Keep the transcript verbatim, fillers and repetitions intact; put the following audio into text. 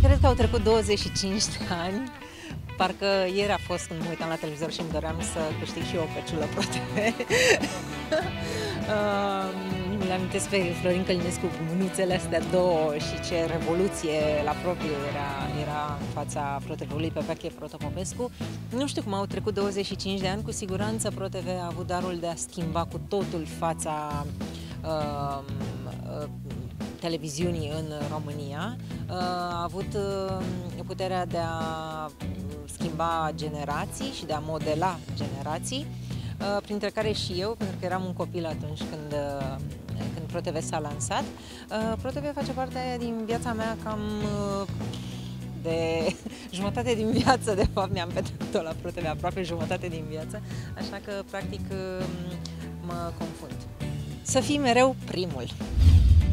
cred că au trecut douăzeci și cinci de ani. Parcă ieri a fost când mă uitam la televizor și îmi doream să câștig și eu o căciulă ProTV. Îmi amintesc pe Florin Călinescu cu mânuțele astea două și ce revoluție la propriu era, era în fața ProTV-ului pe Peche Protopopescu. Nu știu cum au trecut douăzeci și cinci de ani, cu siguranță ProTV a avut darul de a schimba cu totul fața uh, uh, televiziunii în România. A avut puterea de a schimba generații și de a modela generații, printre care și eu, pentru că eram un copil atunci când, când ProTV s-a lansat. ProTV face parte din viața mea cam de jumătate din viață, de fapt mi-am petrecut-o la ProTV, aproape jumătate din viață, așa că practic mă confund. Să fii mereu primul!